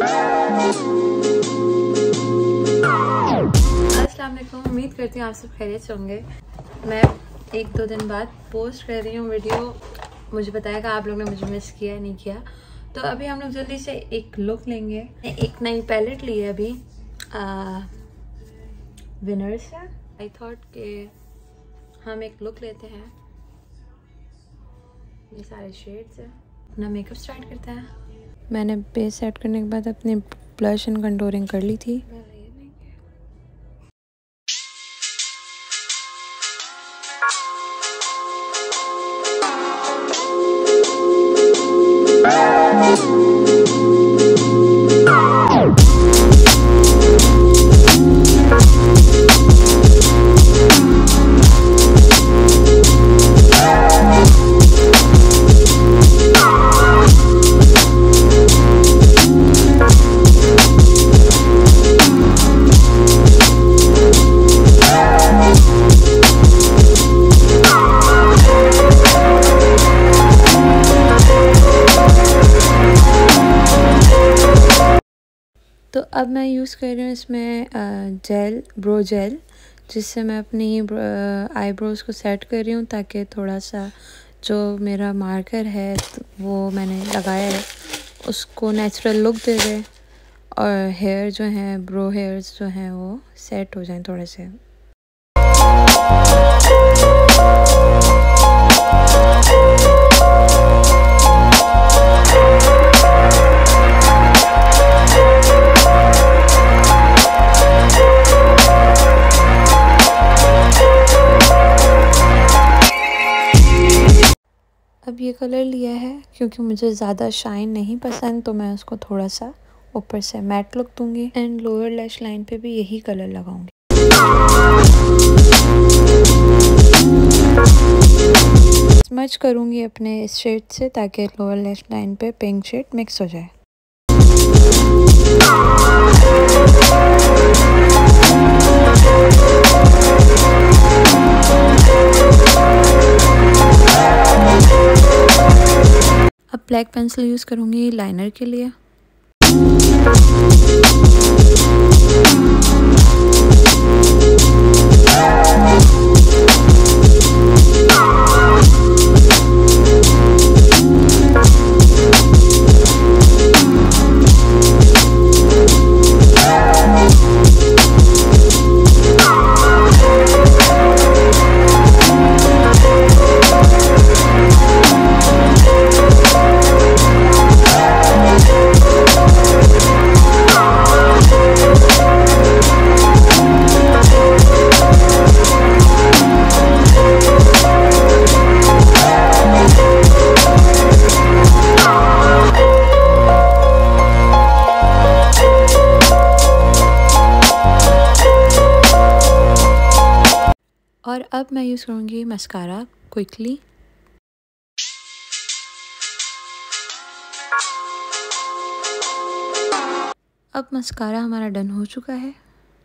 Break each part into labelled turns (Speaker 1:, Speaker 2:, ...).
Speaker 1: अस्सलाम वालेकुम, उम्मीद करती हूँ आप सब खैरियत से होंगे। मैं 1-2 दिन बाद पोस्ट कर रही हूँ वीडियो। मुझे बताएगा आप लोग ने मुझे मिस किया नहीं किया। तो अभी हम लोग जल्दी से एक लुक लेंगे। एक नई पैलेट ली है अभी विनर से। आई थॉट कि हम एक लुक लेते हैं। ये सारे शेड्स हैं। अपना मेकअप स्टार्ट करते हैं। मैंने बेस सेट करने के बाद अपनी ब्लश एंड कंटूरिंग कर ली थी। तो अब मैं यूज़ कर रही हूँ इसमें ब्रो जेल, जिससे मैं अपनी आईब्रोज़ को सेट कर रही हूँ ताकि थोड़ा सा जो मेरा मार्कर है वो मैंने लगाया है उसको नेचुरल लुक दे दे और हेयर जो हैं ब्रो हेयर्स जो हैं वो सेट हो जाएं थोड़े से। अब ये कलर लिया है क्योंकि मुझे ज़्यादा शाइन नहीं पसंद, तो मैं उसको थोड़ा सा ऊपर से मैट लुक दूंगी एंड लोअर लैश लाइन पे भी यही कलर लगाऊंगी। स्मच करूंगी अपने इस शेड से ताकि लोअर लैश लाइन पे पिंक शेड मिक्स हो जाए। अब ब्लैक पेंसिल यूज़ करूँगी लाइनर के लिए। और अब मैं यूज़ करूँगी मस्कारा क्विकली। अब मस्कारा हमारा डन हो चुका है।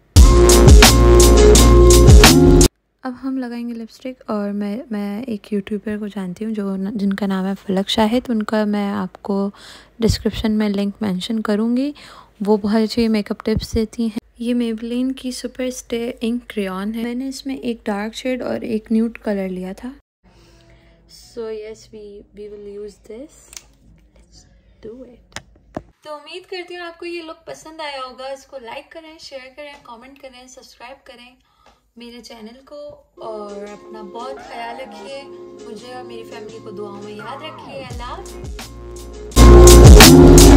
Speaker 1: अब हम लगाएंगे लिपस्टिक। और मैं एक यूट्यूबर को जानती हूँ जिनका नाम है फलक शाहिद। उनका मैं आपको डिस्क्रिप्शन में लिंक मेंशन करूँगी। वो बहुत अच्छी मेकअप टिप्स देती हैं। ये मेबेलिन की सुपर स्टे इंक क्रेयॉन है। मैंने इसमें एक डार्क शेड और एक न्यूड कलर लिया था। So yes we will use this. Let's do it. तो उम्मीद करती हूँ आपको ये लुक पसंद आया होगा। इसको लाइक करें, शेयर करें, कमेंट करें, सब्सक्राइब करें मेरे चैनल को और अपना बहुत ख्याल रखिए। मुझे और मेरी फैमिली को दुआओं में याद रखिए। अल्लाह।